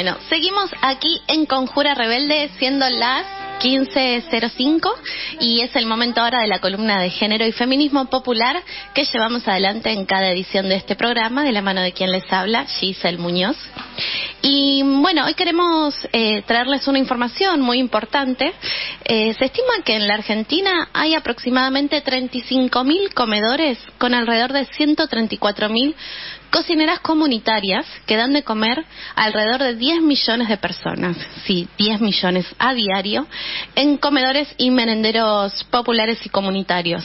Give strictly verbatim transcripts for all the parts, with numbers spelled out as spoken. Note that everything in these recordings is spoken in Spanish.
Bueno, seguimos aquí en Conjura Rebelde, siendo las quince cero cinco, y es el momento ahora de la columna de género y feminismo popular que llevamos adelante en cada edición de este programa, de la mano de quien les habla, Giselle Muñoz. Y bueno, hoy queremos eh, traerles una información muy importante. Eh, se estima que en la Argentina hay aproximadamente treinta y cinco mil comedores con alrededor de ciento treinta y cuatro mil cocineras comunitarias que dan de comer a alrededor de diez millones de personas, sí, diez millones a diario, en comedores y merenderos populares y comunitarios.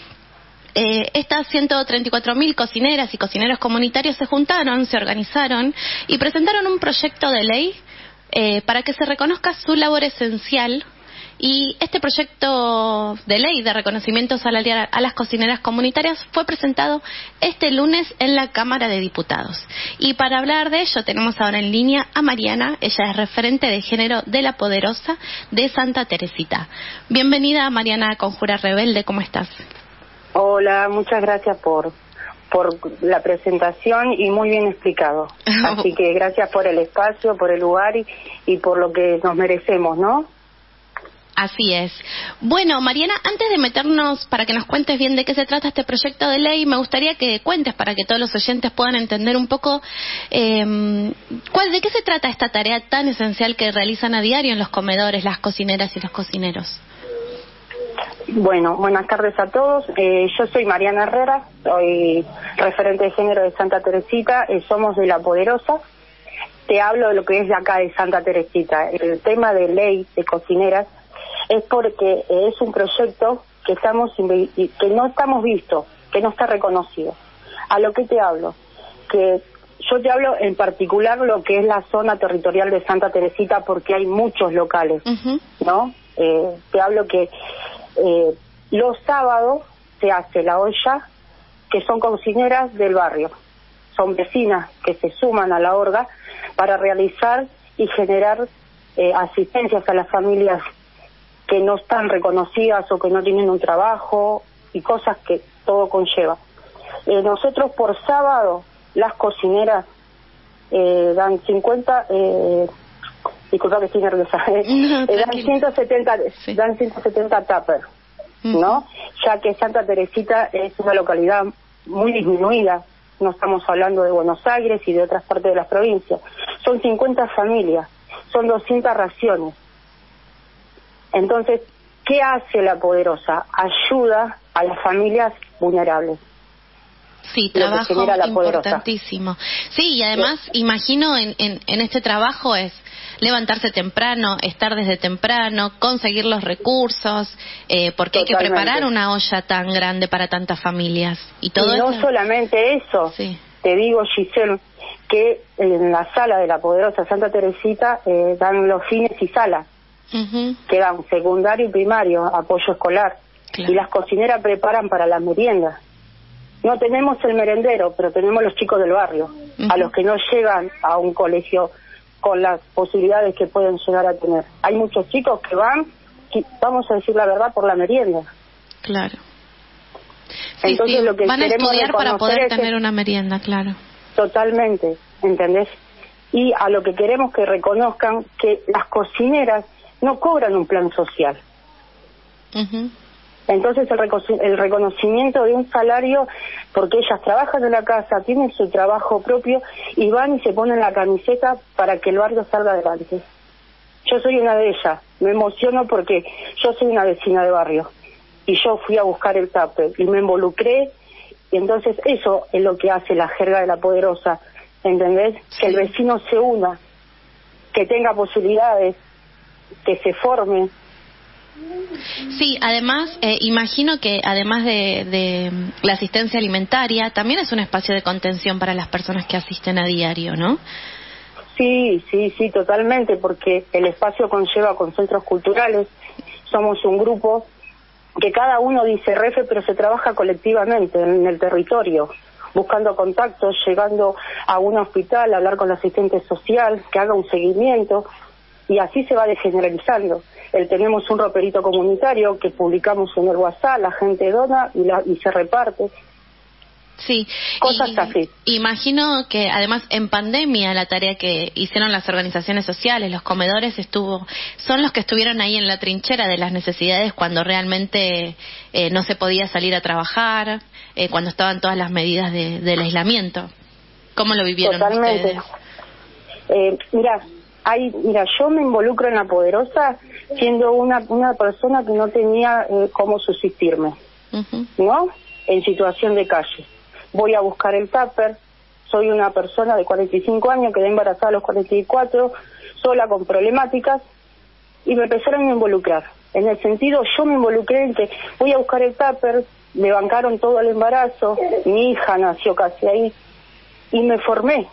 Eh, estas ciento treinta y cuatro mil cocineras y cocineros comunitarios se juntaron, se organizaron y presentaron un proyecto de ley eh, para que se reconozca su labor esencial. Y este proyecto de ley de reconocimiento salarial a las cocineras comunitarias fue presentado este lunes en la Cámara de Diputados. Y para hablar de ello tenemos ahora en línea a Mariana. Ella es referente de género de La Poderosa de Santa Teresita. Bienvenida, Mariana, a Conjura Rebelde. ¿Cómo estás? Hola, muchas gracias por por la presentación y muy bien explicado. Así que gracias por el espacio, por el lugar y, y por lo que nos merecemos, ¿no? Así es. Bueno, Mariana, antes de meternos para que nos cuentes bien de qué se trata este proyecto de ley, me gustaría que cuentes para que todos los oyentes puedan entender un poco eh, cuál, de qué se trata esta tarea tan esencial que realizan a diario en los comedores las cocineras y los cocineros. Bueno, buenas tardes a todos. Eh, yo soy Mariana Herrera, soy referente de género de Santa Teresita, eh, somos de La Poderosa. Te hablo de lo que es de acá de Santa Teresita. El tema de ley de cocineras es porque es un proyecto que estamos que no estamos vistos, que no está reconocido. ¿A lo que te hablo? Que yo te hablo en particular lo que es la zona territorial de Santa Teresita, porque hay muchos locales, uh-huh. ¿no? Eh, te hablo que eh, los sábados se hace la olla, que son cocineras del barrio, son vecinas que se suman a la orga para realizar y generar eh, asistencias a las familias que no están reconocidas o que no tienen un trabajo y cosas que todo conlleva. Eh, nosotros por sábado, las cocineras eh, dan cincuenta, eh, disculpa que estoy nerviosa, eh, no, eh, dan ciento setenta, sí. dan ciento setenta tuppers, uh-huh. ¿no? Ya que Santa Teresita es una localidad muy disminuida, no estamos hablando de Buenos Aires y de otras partes de las provincias. Son cincuenta familias, son doscientas raciones. Entonces, ¿qué hace La Poderosa? Ayuda a las familias vulnerables. Sí, trabajo importantísimo. Sí, y además, sí. imagino en, en, en este trabajo es levantarse temprano, estar desde temprano, conseguir los recursos, eh, porque Totalmente. Hay que preparar una olla tan grande para tantas familias. Y todo y no eso... solamente eso, sí. te digo, Giselle, que en la sala de La Poderosa Santa Teresita eh, dan los fines y salas. Uh-huh. Que dan secundario y primario, apoyo escolar, claro. y las cocineras preparan para las meriendas. No tenemos el merendero, pero tenemos los chicos del barrio, uh-huh. a los que no llegan a un colegio con las posibilidades que pueden llegar a tener. Hay muchos chicos que van, vamos a decir la verdad, por la merienda. Claro. Sí, Entonces sí. lo que van a estudiar para poder es tener una merienda, claro. Totalmente, ¿entendés? Y a lo que queremos que reconozcan que las cocineras no cobran un plan social. Uh-huh. Entonces el, reco- el reconocimiento de un salario, porque ellas trabajan en la casa, tienen su trabajo propio y van y se ponen la camiseta para que el barrio salga adelante. Yo soy una de ellas, me emociono porque yo soy una vecina de barrio y yo fui a buscar el tape y me involucré, y entonces eso es lo que hace la jerga de La Poderosa, ¿entendés? Sí. Que el vecino se una, que tenga posibilidades, que se forme. Sí, además, eh, imagino que además de, de la asistencia alimentaria, también es un espacio de contención para las personas que asisten a diario, ¿no? Sí, sí, sí, totalmente, porque el espacio conlleva con centros culturales, somos un grupo que cada uno dice refe, pero se trabaja colectivamente en el territorio, buscando contactos, llegando a un hospital, a hablar con la asistente social, que haga un seguimiento, y así se va degeneralizando. El, tenemos un roperito comunitario que publicamos en el WhatsApp, la gente dona y, la, y se reparte. Sí, cosas y, así. Imagino que además en pandemia la tarea que hicieron las organizaciones sociales, los comedores, estuvo, son los que estuvieron ahí en la trinchera de las necesidades cuando realmente eh, no se podía salir a trabajar, eh, cuando estaban todas las medidas de, del aislamiento. ¿Cómo lo vivieron Totalmente. ustedes? Eh, mira, hay, mira, yo me involucro en La Poderosa siendo una una persona que no tenía eh, cómo subsistirme, uh-huh. ¿no? En situación de calle. Voy a buscar el tupper, soy una persona de cuarenta y cinco años, quedé embarazada a los cuarenta y cuatro, sola con problemáticas, y me empezaron a involucrar. En el sentido, yo me involucré en que voy a buscar el tupper, me bancaron todo el embarazo, mi hija nació casi ahí, y me formé.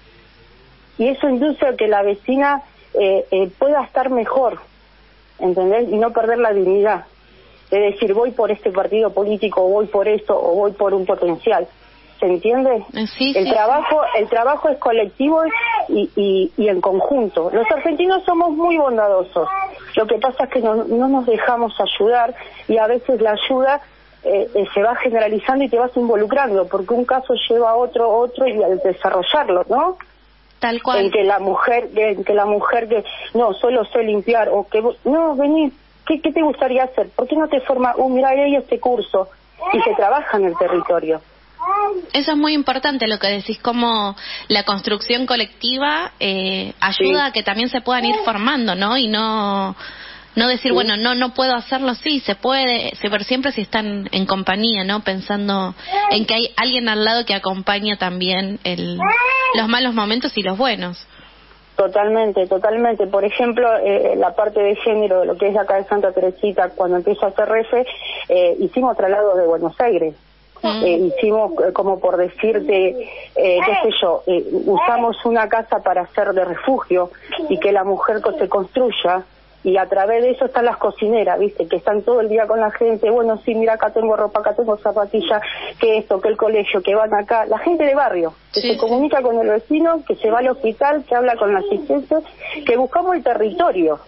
Y eso induce a que la vecina eh, eh, pueda estar mejor, ¿entendés? Y no perder la dignidad. De decir, voy por este partido político, o voy por esto, o voy por un potencial. ¿Se entiende? Sí, el sí, trabajo sí. el trabajo es colectivo y, y, y en conjunto. Los argentinos somos muy bondadosos. Lo que pasa es que no, no nos dejamos ayudar y a veces la ayuda eh, eh, se va generalizando y te vas involucrando, porque un caso lleva a otro, otro y al desarrollarlo, ¿no? Tal cual. En que la mujer, en que la mujer que no, solo sé limpiar, o que vos, no, vení, ¿qué, qué te gustaría hacer? ¿Por qué no te forma, uh, mira, hay este curso? Y se trabaja en el territorio. Eso es muy importante lo que decís, como la construcción colectiva eh, ayuda sí. a que también se puedan ir formando, ¿no? Y no no decir, sí. bueno, no no puedo hacerlo, sí, se puede, pero siempre si están en compañía, ¿no? Pensando en que hay alguien al lado que acompaña también el, los malos momentos y los buenos. Totalmente, totalmente. Por ejemplo, eh, la parte de género de lo que es acá de Santa Teresita, cuando empiezo a hacer R F, eh, hicimos traslado de Buenos Aires. Mm. Eh, hicimos, eh, como por decirte, eh, qué sé yo, eh, usamos una casa para hacer de refugio y que la mujer se construya, y a través de eso están las cocineras, ¿viste? Que están todo el día con la gente, bueno, sí, mira, acá tengo ropa, acá tengo zapatillas, que esto, que el colegio, que van acá, la gente de barrio, que sí, se comunica con el vecino, que se va al hospital, que habla con la asistencia, que buscamos el territorio.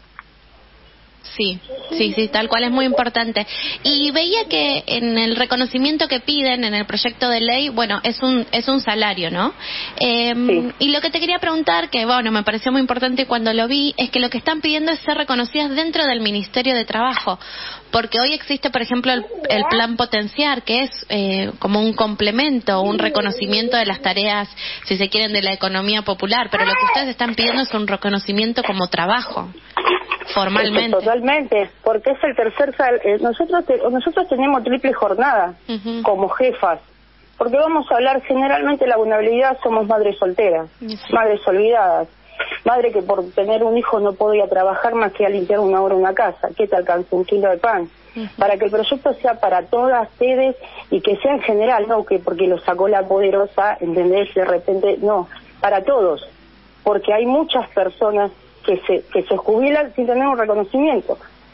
Sí, sí, sí, tal cual, es muy importante. Y veía que en el reconocimiento que piden en el proyecto de ley, bueno, es un es un salario, ¿no? Eh, sí. Y lo que te quería preguntar, que bueno, me pareció muy importante cuando lo vi, es que lo que están pidiendo es ser reconocidas dentro del Ministerio de Trabajo, porque hoy existe, por ejemplo, el, el Plan Potenciar, que es eh, como un complemento, un reconocimiento de las tareas, si se quieren, de la economía popular, pero lo que ustedes están pidiendo es un reconocimiento como trabajo. Formalmente. Totalmente, porque es el tercer sal eh, nosotros te, nosotros tenemos triple jornada uh-huh. como jefas, porque vamos a hablar generalmente de la vulnerabilidad, somos madres solteras, sí. madres olvidadas, madre que por tener un hijo no podía trabajar más que a limpiar una hora una casa, que te alcance un kilo de pan, uh-huh. para que el proyecto sea para todas ustedes y que sea en general, no que porque lo sacó La Poderosa, ¿entendés? De repente, no, para todos, porque hay muchas personas que se que se jubilan sin tener un reconocimiento.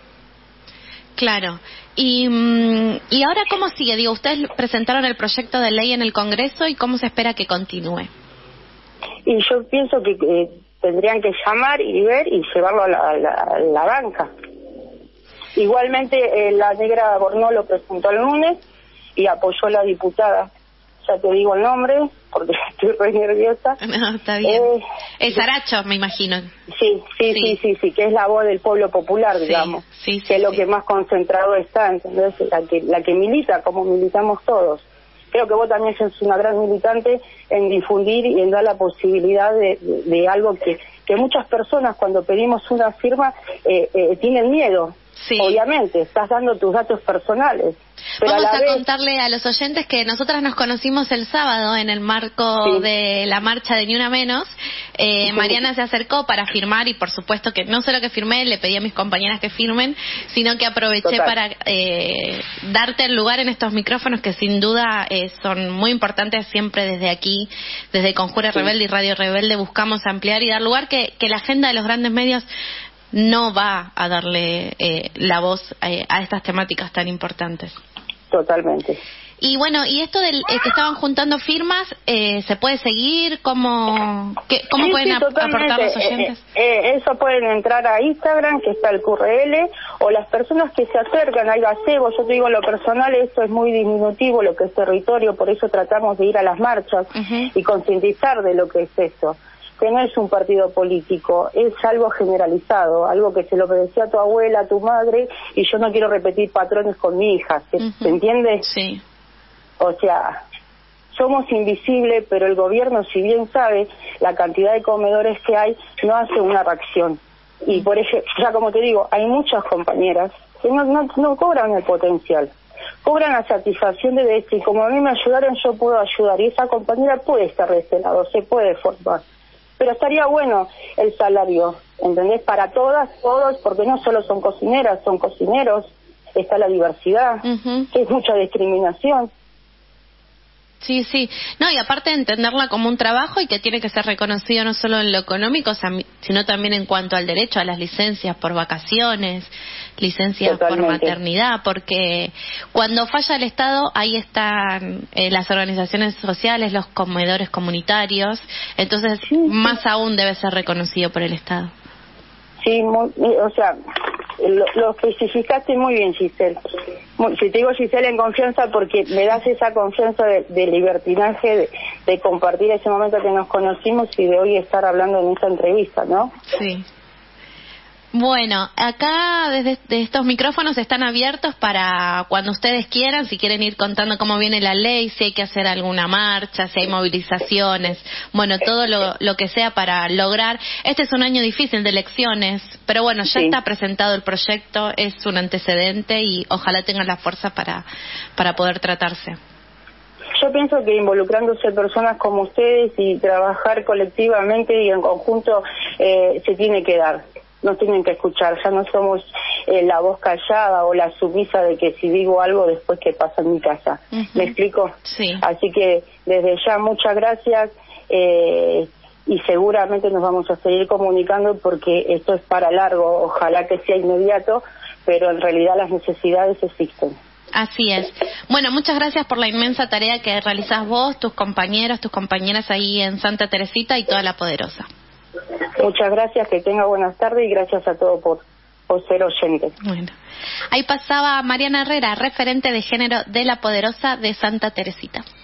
Claro. Y y ahora cómo sigue, digo, ustedes presentaron el proyecto de ley en el Congreso y cómo se espera que continúe. Y yo pienso que eh, tendrían que llamar y ver y llevarlo a la, a la, a la banca. Igualmente eh, la negra Bornó lo presentó el lunes y apoyó la diputada, ya te digo el nombre porque estoy re nerviosa. No, está bien. Eh, es Saracho, me imagino. Sí, sí, sí, sí, sí, sí, que es la voz del pueblo popular, sí, digamos, sí, sí, que es lo sí. que más concentrado está, ¿entendés? La que, la que milita, como militamos todos. Creo que vos también sos una gran militante en difundir y en dar la posibilidad de, de, de algo que, que muchas personas cuando pedimos una firma eh, eh, tienen miedo. Sí. Obviamente, estás dando tus datos personales. Pero Vamos a, a vez... contarle a los oyentes que nosotras nos conocimos el sábado en el marco sí. de la marcha de Ni Una Menos. Eh, sí. Mariana se acercó para firmar y por supuesto que no solo que firmé, le pedí a mis compañeras que firmen, sino que aproveché Total. para eh, darte el lugar en estos micrófonos que sin duda eh, son muy importantes. Siempre desde aquí, desde Conjura sí. Rebelde y Radio Rebelde, buscamos ampliar y dar lugar que, que la agenda de los grandes medios no va a darle eh, la voz eh, a estas temáticas tan importantes. Totalmente. Y bueno, y esto del eh, que estaban juntando firmas, eh, ¿se puede seguir? ¿Cómo, qué, cómo sí, pueden sí, ap- aportar los oyentes? Eh, eh, eso pueden entrar a Instagram, que está el Q R L, o las personas que se acercan al gazebo. Yo te digo, en lo personal esto es muy diminutivo, lo que es territorio, por eso tratamos de ir a las marchas uh-huh. y concientizar de lo que es eso, que no es un partido político, es algo generalizado, algo que se lo decía a tu abuela, a tu madre, y yo no quiero repetir patrones con mi hija, ¿se, uh-huh. ¿se entiende? Sí. O sea, somos invisibles, pero el gobierno, si bien sabe la cantidad de comedores que hay, no hace una reacción. Y por ejemplo, ya como te digo, hay muchas compañeras que no, no, no cobran el potencial, cobran la satisfacción de decir, como a mí me ayudaron, yo puedo ayudar, y esa compañera puede estar de este lado, se puede formar. Pero estaría bueno el salario, ¿entendés? Para todas, todos, porque no solo son cocineras, son cocineros, está la diversidad, uh-huh. que es mucha discriminación. Sí, sí. No, y aparte de entenderla como un trabajo y que tiene que ser reconocido no solo en lo económico, sino también en cuanto al derecho a las licencias por vacaciones, licencias Totalmente. por maternidad, porque cuando falla el Estado, ahí están eh, las organizaciones sociales, los comedores comunitarios, entonces sí, más sí. aún debe ser reconocido por el Estado. Sí, muy, o sea, lo, lo especificaste muy bien, Giselle. Muy, si te digo Giselle en confianza porque me das esa confianza de, de libertinaje, de, de compartir ese momento que nos conocimos y de hoy estar hablando en esta entrevista, ¿no? Sí. Bueno, acá desde de estos micrófonos están abiertos para cuando ustedes quieran, si quieren ir contando cómo viene la ley, si hay que hacer alguna marcha, si hay movilizaciones, bueno, todo lo, lo que sea para lograr. Este es un año difícil de elecciones, pero bueno, ya sí. está presentado el proyecto, es un antecedente y ojalá tengan la fuerza para, para poder tratarse. Yo pienso que involucrándose personas como ustedes y trabajar colectivamente y en conjunto eh, se tiene que dar. Nos tienen que escuchar, ya no somos eh, la voz callada o la sumisa de que si digo algo después que pasa en mi casa. Uh-huh. ¿Me explico? Sí. Así que desde ya muchas gracias eh, y seguramente nos vamos a seguir comunicando porque esto es para largo, ojalá que sea inmediato, pero en realidad las necesidades existen. Así es. Bueno, muchas gracias por la inmensa tarea que realizás vos, tus compañeros, tus compañeras ahí en Santa Teresita y toda La Poderosa. Muchas gracias, que tenga buenas tardes y gracias a todos por, por ser oyentes. Bueno, ahí pasaba Mariana Herrera, referente de género de La Poderosa de Santa Teresita.